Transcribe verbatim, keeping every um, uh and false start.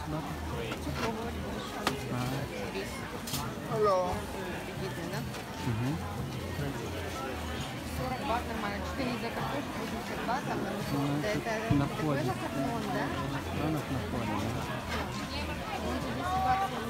бат? Попробовать будешь. А, Рис. Алло. Аппетитный, да? угу. сорок бат нормально. четыре за картошку, восемьдесят бат. Там, Ну, да, это это на такой входе. же картон, да? Ресторан на входе, да? Он тебе десять бат